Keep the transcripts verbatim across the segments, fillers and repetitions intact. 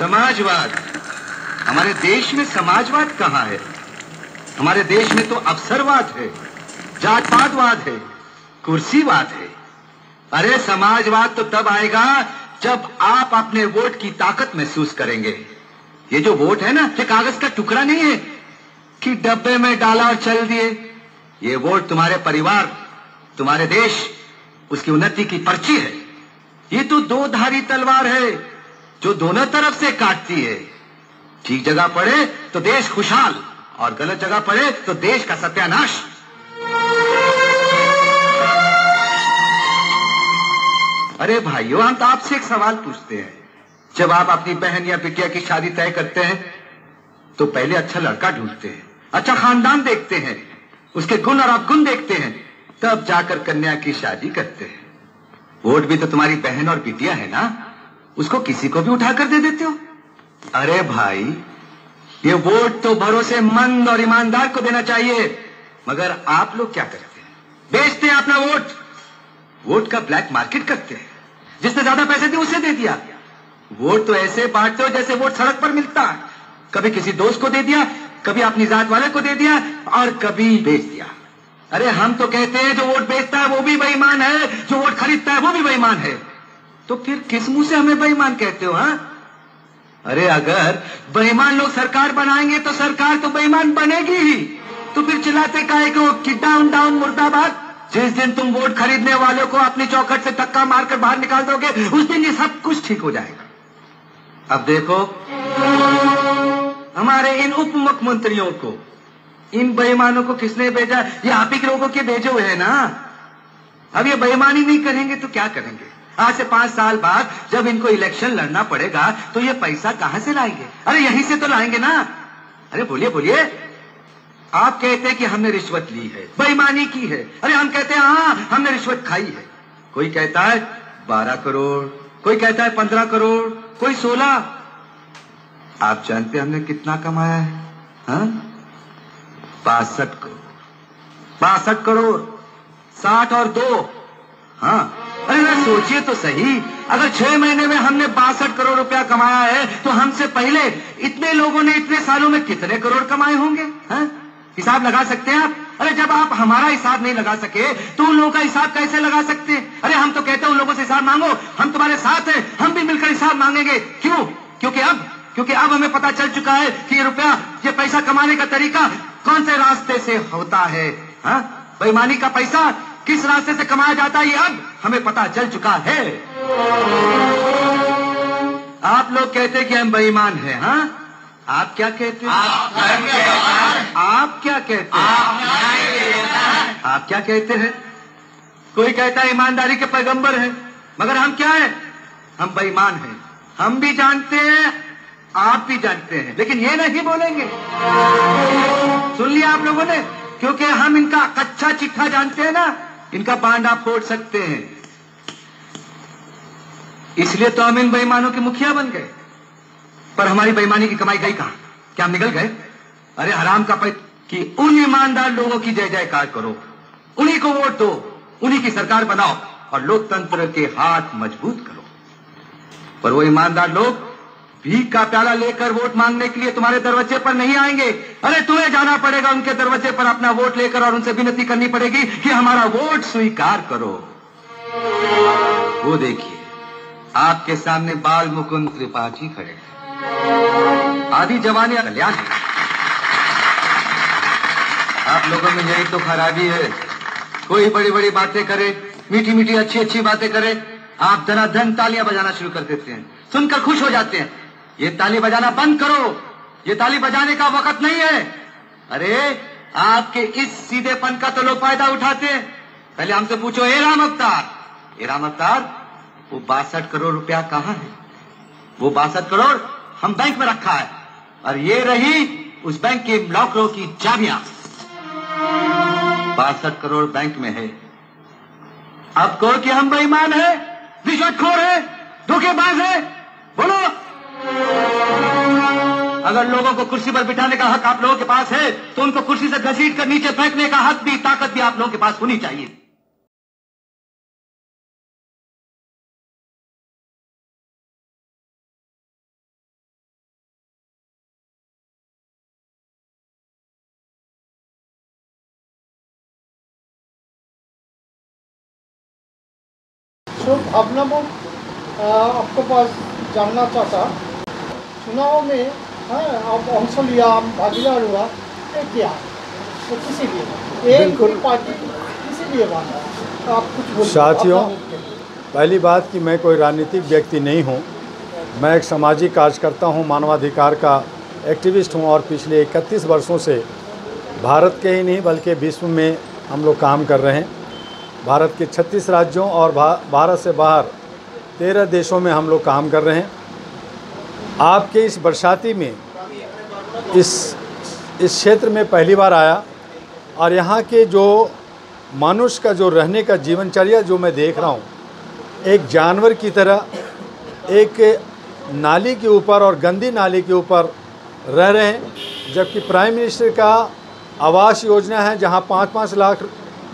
समाजवाद। हमारे देश में समाजवाद कहाँ है? हमारे देश में तो अवसरवाद है, जात पातवाद है, कुर्सीवाद है। अरे समाजवाद तो तब आएगा जब आप अपने वोट की ताकत महसूस करेंगे। ये जो वोट है ना, ये कागज का टुकड़ा नहीं है कि डब्बे में डाला और चल दिए। ये वोट तुम्हारे परिवार, तुम्हारे देश, उसकी उन्नति की पर्ची है। ये तो दो धारी तलवार है जो दोनों तरफ से काटती है। ठीक जगह पड़े तो देश खुशहाल और गलत जगह पड़े तो देश का सत्यानाश। अरे भाइयों, हम तो आपसे एक सवाल पूछते हैं। जब आप अपनी बहन या बिटिया की शादी तय करते हैं तो पहले अच्छा लड़का ढूंढते हैं, अच्छा खानदान देखते हैं, उसके गुण और अवगुण देखते हैं, तब जाकर कन्या की शादी करते हैं। वोट भी तो तुम्हारी बहन और बिटिया है ना, उसको किसी को भी उठाकर दे देते हो। अरे भाई, ये वोट तो भरोसेमंद और ईमानदार को देना चाहिए, मगर आप लोग क्या करते हैं? बेचते हैं अपना वोट, वोट का ब्लैक मार्केट करते हैं। जिसने ज्यादा पैसे दिए उसे दे दिया। वोट तो ऐसे बांटते हो जैसे वोट सड़क पर मिलता है। कभी किसी दोस्त को दे दिया, कभी अपनी जात वाले को दे दिया और कभी बेच दिया। अरे हम तो कहते हैं जो वोट बेचता है वो भी बेईमान है, जो वोट खरीदता है वो भी बेईमान है। तो फिर किस मुंह से हमें बेईमान कहते हो? हाँ, अरे अगर बेईमान लोग सरकार बनाएंगे तो सरकार तो बेईमान बनेगी ही। तो फिर चिल्लाते काहे को कि डाउन डाउन मुर्दाबाद? जिस दिन तुम वोट खरीदने वालों को अपनी चौखट से धक्का मारकर बाहर निकाल दोगे, उस दिन ये सब कुछ ठीक हो जाएगा। अब देखो, हमारे इन उप मुख्यमंत्रियों को, इन बेईमानों को किसने भेजा? ये आप ही लोगों के भेजे हुए हैं ना। अब ये बेईमानी नहीं करेंगे तो क्या करेंगे? आज से पांच साल बाद जब इनको इलेक्शन लड़ना पड़ेगा तो ये पैसा कहां से लाएंगे? अरे यहीं से तो लाएंगे ना। अरे बोलिए बोलिए। आप कहते हैं कि हमने रिश्वत ली है, बेईमानी की है। अरे हम कहते हैं हाँ हमने रिश्वत खाई है। कोई कहता है बारह करोड़, कोई कहता है पंद्रह करोड़, कोई सोलह। आप जानते हैं हमने कितना कमाया है? हाँ, बासठ करोड़। बासठ करोड़, साठ और दो। हाँ, अरे ना सोचिए तो सही, अगर छह महीने में हमने बासठ करोड़ रुपया कमाया है तो हमसे पहले इतने लोगों ने इतने सालों में कितने करोड़ कमाए होंगे? हाँ, हिसाब लगा सकते हैं आप? अरे जब आप हमारा हिसाब नहीं लगा सके तो उन लोगों का हिसाब कैसे लगा सकते हैं? अरे हम तो कहते हैं उन लोगों से हिसाब मांगो, हम तुम्हारे साथ हैं, हम भी मिलकर हिसाब मांगेंगे। क्यों? क्योंकि अब क्योंकि अब हमें पता चल चुका है कि ये रुपया, ये पैसा कमाने का तरीका कौन से रास्ते से होता है। हाँ, बेईमानी का पैसा किस रास्ते से कमाया जाता है ये अब हमें पता चल चुका है। आप लोग कहते हैं कि हम बेईमान हैं। हाँ, आप क्या कहते हैं? आप क्या कहते हैं? आप क्या कहते हैं? कोई कहता है ईमानदारी के पैगंबर हैं, मगर हम क्या हैं? हम बेईमान हैं। हम भी जानते हैं, आप भी जानते हैं, लेकिन ये नहीं बोलेंगे। सुन लिया आप लोगों ने? क्योंकि हम इनका कच्चा चिट्ठा जानते हैं ना, इनका बांडा फोड़ सकते हैं। इसलिए तो हम इन बेईमानों के मुखिया बन गए। पर हमारी बेईमानी की कमाई गई कहां? क्या हम निकल गए? अरे हराम का पैसा कि उन ईमानदार लोगों की जय जयकार करो, उन्हीं को वोट दो, उन्हीं की सरकार बनाओ और लोकतंत्र के हाथ मजबूत करो। पर वो ईमानदार लोग भीख का प्याला लेकर वोट मांगने के लिए तुम्हारे दरवाजे पर नहीं आएंगे। अरे तुम्हें जाना पड़ेगा उनके दरवाजे पर अपना वोट लेकर और उनसे विनती करनी पड़ेगी कि हमारा वोट स्वीकार करो। वो देखिए, आपके सामने बाल मुकुंद त्रिपाठी खड़े हैं। आदि जवानी कल्याण है। आप लोगों में यही तो खराबी है। कोई बड़ी बड़ी बातें करे, मीठी मीठी अच्छी अच्छी बातें करे, आप धनाधन तालियां बजाना शुरू कर देते हैं, सुनकर खुश हो जाते हैं। ये ताली बजाना बंद करो, ये ताली बजाने का वक्त नहीं है। अरे आपके इस सीधेपन का तो लोग फायदा उठाते हैं। पहले हमसे पूछो, ए राम अवतार, ए राम अवतार, वो बासठ करोड़ रुपया कहां है? वो बासठ करोड़ हम बैंक में रखा है और ये रही उस बैंक के लॉकरों की चाबियां। बासठ करोड़ बैंक में है। अब कहो कि हम बेईमान है, रिश्वतखोर है, धोखेबाज है, बोलो। अगर लोगों को कुर्सी पर बिठाने का हक आप लोगों के पास है तो उनको कुर्सी से घसीट कर नीचे फेंकने का हक भी, ताकत भी आप लोगों के पास होनी चाहिए। सो भावना मुख आपको पास जानना चाहता, चुनाव में हाँ आप अंश लिया, भागीदार हुआ, ये क्या तो किसी लिए एक पार्टी किसी लिए बना, तो आप कुछ बोलिए। साथियों, पहली बात कि मैं कोई राजनीतिक व्यक्ति नहीं हूँ, मैं एक सामाजिक कार्यकर्ता हूँ, मानवाधिकार का एक्टिविस्ट हूँ और पिछले इकतीस वर्षों से भारत के ही नहीं बल्कि विश्व में हम लोग काम कर रहे हैं। भारत के छत्तीस राज्यों और भारत से बाहर तेरह देशों में हम लोग काम कर रहे हैं। आपके इस बरसाती में इस इस क्षेत्र में पहली बार आया और यहाँ के जो मनुष्य का जो रहने का जीवनचर्या जो मैं देख रहा हूँ, एक जानवर की तरह एक नाली के ऊपर और गंदी नाली के ऊपर रह रहे हैं, जबकि प्राइम मिनिस्टर का आवास योजना है जहाँ पाँच पाँच लाख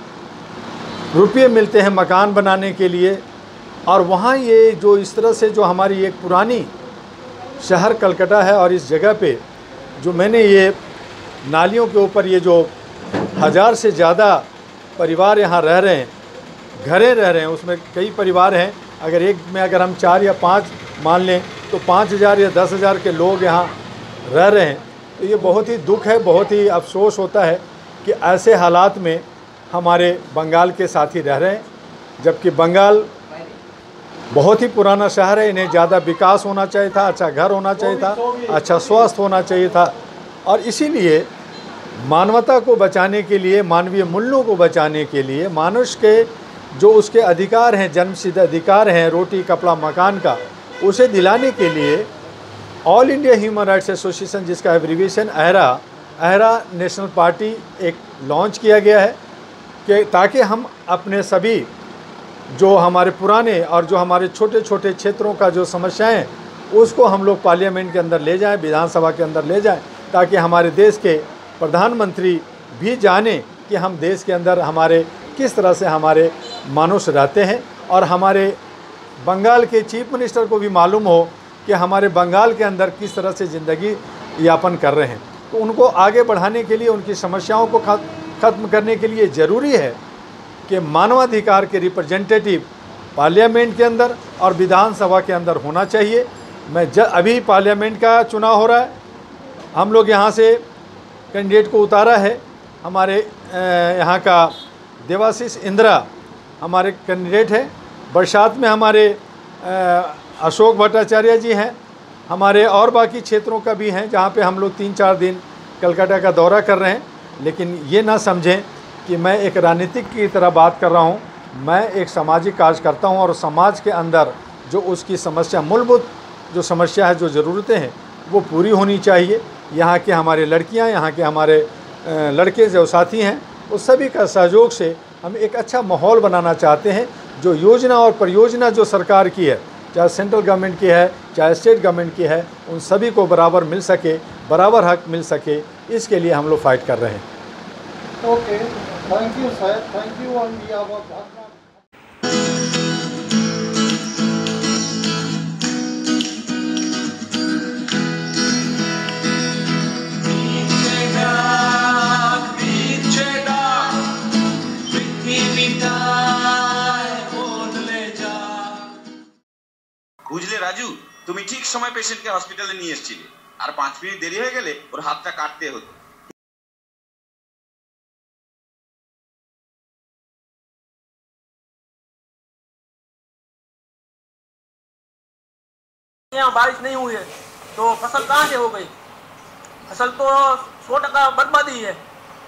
रुपये मिलते हैं मकान बनाने के लिए, और वहाँ ये जो इस तरह से जो हमारी एक पुरानी शहर कलकत्ता है और इस जगह पे जो मैंने ये नालियों के ऊपर ये जो हज़ार से ज़्यादा परिवार यहाँ रह रहे हैं, घरें रह रहे हैं, उसमें कई परिवार हैं, अगर एक में अगर हम चार या पाँच मान लें तो पाँच हज़ार या दस हज़ार के लोग यहाँ रह रहे हैं। तो ये बहुत ही दुख है, बहुत ही अफसोस होता है कि ऐसे हालात में हमारे बंगाल के साथी रह रहे हैं, जबकि बंगाल बहुत ही पुराना शहर है, इन्हें ज़्यादा विकास होना चाहिए था, अच्छा घर होना चाहिए था, अच्छा स्वास्थ्य होना चाहिए था, और इसीलिए मानवता को बचाने के लिए, मानवीय मूल्यों को बचाने के लिए, मनुष्य के जो उसके अधिकार हैं, जन्मसिद्ध अधिकार हैं, रोटी कपड़ा मकान का, उसे दिलाने के लिए all India human rights association, जिसका abbreviation AHRA AHRA national party एक लॉन्च किया गया है कि ताकि हम अपने सभी जो हमारे पुराने और जो हमारे छोटे छोटे क्षेत्रों का जो समस्याएं हैं उसको हम लोग पार्लियामेंट के अंदर ले जाएं, विधानसभा के अंदर ले जाएं, ताकि हमारे देश के प्रधानमंत्री भी जाने कि हम देश के अंदर हमारे किस तरह से हमारे मनुष्य रहते हैं, और हमारे बंगाल के चीफ मिनिस्टर को भी मालूम हो कि हमारे बंगाल के अंदर किस तरह से ज़िंदगी यापन कर रहे हैं। तो उनको आगे बढ़ाने के लिए, उनकी समस्याओं को ख़त्म करने के लिए ज़रूरी है कि मानवाधिकार के रिप्रेजेंटेटिव पार्लियामेंट के अंदर और विधानसभा के अंदर होना चाहिए। मैं ज अभी पार्लियामेंट का चुनाव हो रहा है, हम लोग यहाँ से कैंडिडेट को उतारा है, हमारे यहाँ का देवाशीष इंदिरा हमारे कैंडिडेट है। बरसात में हमारे अशोक भट्टाचार्य जी हैं, हमारे और बाकी क्षेत्रों का भी हैं जहाँ पे हम लोग तीन चार दिन कलकत्ता का दौरा कर रहे हैं। लेकिन ये ना समझें कि मैं एक राजनीतिक की तरह बात कर रहा हूँ, मैं एक सामाजिक कार्यकर्ता हूँ और समाज के अंदर जो उसकी समस्या, मूलभूत जो समस्या है, जो ज़रूरतें हैं वो पूरी होनी चाहिए। यहाँ के हमारे लड़कियाँ, यहाँ के हमारे लड़के जो साथी हैं, उस सभी का सहयोग से हम एक अच्छा माहौल बनाना चाहते हैं। जो योजना और परियोजना जो सरकार की है, चाहे सेंट्रल गवर्नमेंट की है चाहे स्टेट गवर्नमेंट की है, उन सभी को बराबर मिल सके, बराबर हक मिल सके, इसके लिए हम लोग फाइट कर रहे हैं। Okay, thank you sir, thank you on behalf of Bhavna. বুঝলে রাজু, তুমি ঠিক সময় পেশেন্টকে হসপিটালে নিয়ে এসেছিলে, আর পাঁচ মিনিট দেরি হয়ে গেলে ওর হাতটা কাটতে হতো। यहाँ बारिश नहीं हुई है तो फसल कहाँ से हो गई? फसल तो सौ टका बर्बादी है।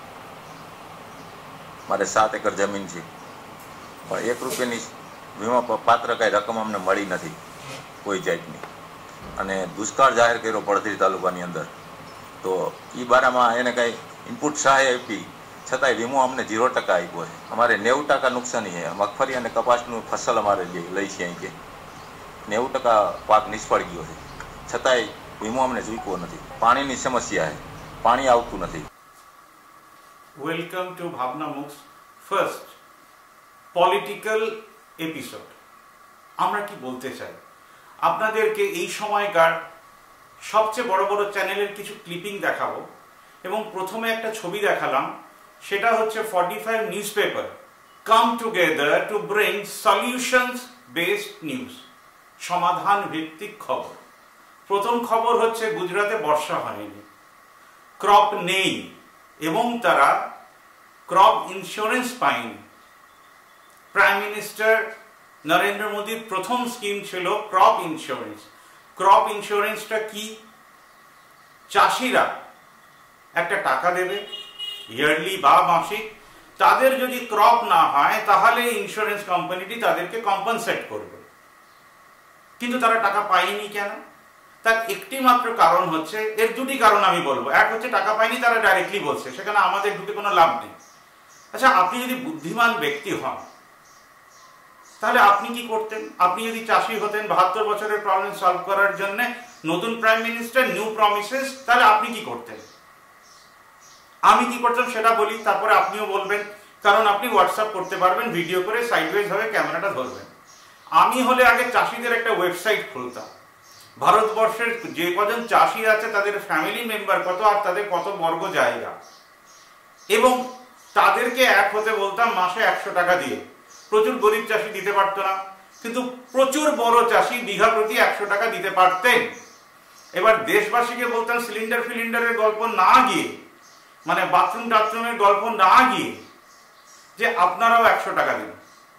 મારે સાત એકર જમીન છે, પણ એક રૂપિયાની વીમા પાત્ર કાંઈ રકમ અમને મળી નથી કોઈ જાતની, અને દુષ્કાળ જાહેર કર્યો પડધરી તાલુકાની અંદર, તો એ બારામાં એને કાંઈ ઇનપુટ સહાય આપી છતાંય વીમો અમને ઝીરો ટકા આપ્યો છે। અમારે નેવું ટકા નુકસાની છે, મગફળી અને કપાસનું ફસલ અમારે લઈ છે અહીં કે નેવું ટકા પાક નિષ્ફળ ગયો છે, છતાંય વીમો અમને ચૂક્યો નથી। પાણીની સમસ્યા છે, પાણી આવતું નથી। Welcome to Bhabna Mukh's first political episode। আমরা কি বলতে চাই আপনাদেরকে এই সময়কার সবচেয়ে বড় বড় চ্যানেলের কিছু ক্লিপিং দেখাবো, এবং প্রথমে একটা ছবি দেখালাম, সেটা হচ্ছে forty-five newspaper come together to bring solutions based news, সমাধান ভিত্তিক খবর। প্রথম খবর হচ্ছে গুজরাটে বর্ষা হয়নি, ক্রপ নেই এবং তারা ক্রপ ইন্স্যুরেন্স পায়নি। প্রাইম মিনিস্টার নরেন্দ্র মোদীর প্রথম স্কিম ছিল ক্রপ ইন্স্যুরেন্স। ক্রপ ইন্স্যুরেন্সটা কি? চাষিরা একটা টাকা দেবে ইয়ারলি বা মাসিক, তাদের যদি ক্রপ না হয় তাহলে ইন্স্যুরেন্স কোম্পানিটি তাদেরকে কম্পেনসেট করবে। কিন্তু তারা টাকা পায়নি কেন? তার একটি মাত্র কারণ হচ্ছে, এর দুটি কারণ আমি বলবো। এক হচ্ছে টাকা পায়নি, তারা ডাইরেক্টলি বলছে, সেখানে আমাদের ঢুকে কোনো লাভ নেই। আচ্ছা, আপনি যদি বুদ্ধিমান ব্যক্তি হন তাহলে আপনি কি করতেন? আপনি যদি চাষি হতেন, বাহাত্তর বছরের প্রবলেম সলভ করার জন্য নতুন প্রাইম মিনিস্টার, নিউ প্রমিসেস, তাহলে আপনি কি করতেন? আমি কি করতাম সেটা বলি, তারপরে আপনিও বলবেন, কারণ আপনি হোয়াটসঅ্যাপ করতে পারবেন, ভিডিও করে সাইডওয়েজ ভাবে ক্যামেরাটা ধরবেন। আমি হলে আগে চাষিদের একটা ওয়েবসাইট খুলতাম, ভারতবর্ষের যে কজন চাষি আছে তাদের ফ্যামিলি মেম্বার কত আর তাদের কত বর্গ জায়গা, এবং তাদেরকে এক হতে বলতাম মাসে একশো টাকা দিয়ে। প্রচুর গরিব চাষি দিতে পারতো না, কিন্তু প্রচুর বড় চাষি বিঘা প্রতি একশো টাকা দিতে পারতেন। এবার দেশবাসীকে বলতাম সিলিন্ডার ফিলিন্ডারের গল্প না গিয়ে, মানে বাথরুম টাথরুমের গল্প না গিয়ে, যে আপনারাও একশো টাকা দিন।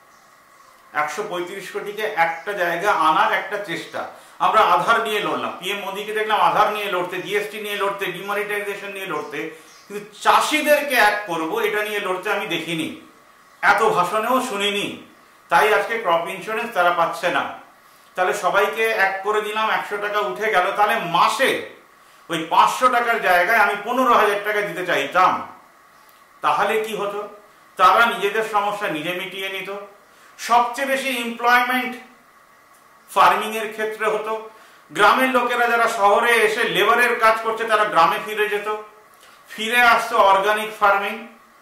একশো পঁয়ত্রিশ কোটিকে একটা জায়গা আনার একটা চেষ্টা। আমরা আধার নিয়ে লড়লাম, পিএম মোদীকে দেখলাম আধার নিয়ে লড়তে, জিএসটি নিয়ে লড়তে, ডিমনিটাইজেশন নিয়ে লড়তে, কিন্তু চাষিদেরকে এক করব এটা নিয়ে লড়তে আমি দেখিনি, এত ভাষণেও শুনিনি। তাই আজকে ক্রপ ইন্স্যুরেন্স তারা পাচ্ছে না। তাহলে সবাইকে এক করে দিলাম, একশো টাকা উঠে গেল, তাহলে মাসে ওই পাঁচশো টাকার জায়গায় আমি পনেরো হাজার টাকা দিতে চাইতাম, তাহলে কি হতো? তারা নিজেদের সমস্যা নিজে মিটিয়ে নিত। সবচেয়ে বেশি এমপ্লয়মেন্ট ফার্মিং এর ক্ষেত্রে হতো। গ্রামের লোকেরা যারা শহরে এসে লেবারের কাজ করছে তারা গ্রামে ফিরে যেত, ফিরে আসতো অর্গানিক ফার্মিং।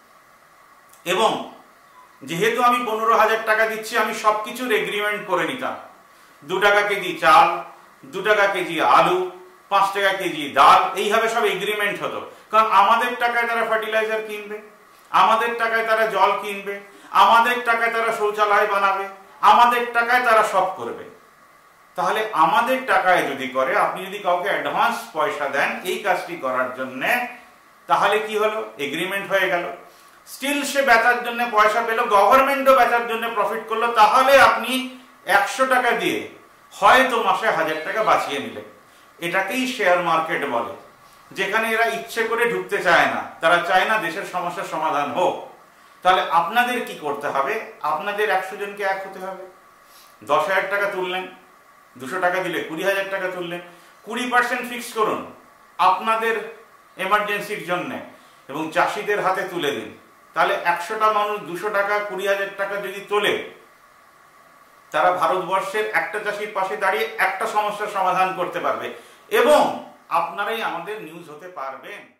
এবং যেহেতু আমি পনেরো হাজার টাকা দিচ্ছি, আমি সবকিছুর এগ্রিমেন্ট করে নিতাম। দু টাকা কেজি চাল, দু টাকা কেজি আলু, পাঁচ টাকা কেজি ডাল, এইভাবে সব এগ্রিমেন্ট হতো। কারণ আমাদের টাকায় তারা ফার্টিলাইজার কিনবে, আমাদের টাকায় তারা জল কিনবে, আমাদের টাকায় তারা শৌচালয় বানাবে, আমাদের টাকায় তারা সব করবে। তাহলে আমাদের টাকায় যদি করে, আপনি যদি কাউকে অ্যাডভান্স পয়সা দেন এই কাজটি করার জন্য, তাহলে কি হলো? এগ্রিমেন্ট হয়ে গেল। স্টিল সে বেচার জন্য পয়সা পেল, গভর্নমেন্টও বেচার জন্য প্রফিট করলো। তাহলে আপনি একশো টাকা দিয়ে হয়তো মাসে হাজার টাকা বাঁচিয়ে নিলেন। এটাকেই শেয়ার মার্কেট বলে, যেখানে এরা ইচ্ছে করে ঢুকতে চায় না, তারা চায় না দেশের সমস্যার সমাধান হোক। তাহলে আপনাদের কি করতে হবে? আপনাদের একশো জনকে এক হতে হবে। দশ হাজার টাকা তুললেন, দুশো টাকা দিলে কুড়ি হাজার টাকা তুললেন, কুড়ি পার্সেন্ট ফিক্স করুন আপনাদের এমার্জেন্সির জন্য এবং চাষিদের হাতে তুলে দিন। তাহলে একশোটা মানুষ দুশো টাকা, কুড়ি হাজার টাকা যদি তোলে, তারা ভারতবর্ষের একটা চাষির পাশে দাঁড়িয়ে একটা সমস্যার সমাধান করতে পারবে এবং আপনারাই আমাদের নিউজ হতে পারবেন।